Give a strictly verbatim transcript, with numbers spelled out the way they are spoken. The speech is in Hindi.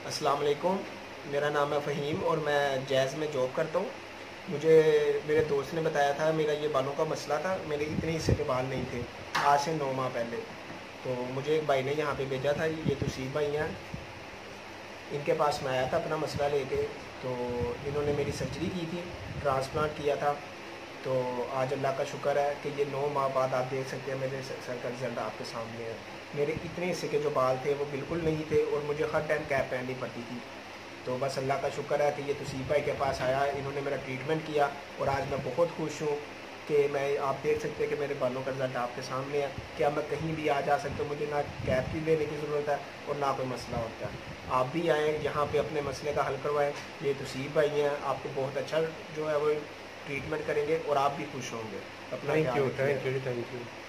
अस्सलाम वालेकुम। मेरा नाम है फ़हीम और मैं जैज़ में जॉब करता हूँ। मुझे मेरे दोस्त ने बताया था, मेरा ये बालों का मसला था, मेरे इतने हिस्से के बाल नहीं थे आज से नौ माह पहले। तो मुझे एक भाई ने यहाँ पे भेजा था, ये तौसीफ़ भाई हैं, इनके पास मैं आया था अपना मसला लेके। तो इन्होंने मेरी सर्जरी की थी, ट्रांसप्लांट किया था। तो आज अल्लाह का शुक्र है कि ये नौ माह बाद आप देख सकते हैं मेरे सर का रिज़ल्ट आपके सामने है। मेरे इतने हिस्से के जो बाल थे वो बिल्कुल नहीं थे और मुझे हर टाइम कैप पहननी पड़ती थी। तो बस अल्लाह का शुक्र है कि ये तौसीफ़ भाई के पास आया, इन्होंने मेरा ट्रीटमेंट किया और आज मैं बहुत खुश हूँ कि मैं आप देख सकते हैं कि मेरे बालों का रिज़ल्ट आपके सामने है। क्या मैं कहीं भी आ जा सकता हूँ, मुझे ना कैप की लेने की ज़रूरत है और ना कोई मसला होता है। आप भी आएँ यहाँ पे अपने मसले का हल करवाएं। ये तौसीफ़ भाई हैं, आपको बहुत अच्छा जो है वो ट्रीटमेंट करेंगे और आप भी खुश होंगे। अपना थैंक ख्याल यू, रखिएगा। Thank you, thank you.